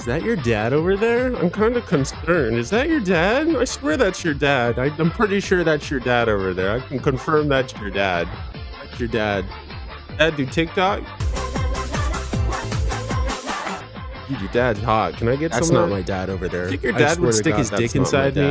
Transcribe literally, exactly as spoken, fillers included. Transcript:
Is that your dad over there? I'm kind of concerned. Is that your dad? I swear that's your dad. I, I'm pretty sure that's your dad over there. I can confirm that's your dad. That's your dad. Dad, do TikTok? Dude, your dad's hot. Can I get some? That's not my dad over there. I think your dad would stick his dick inside me.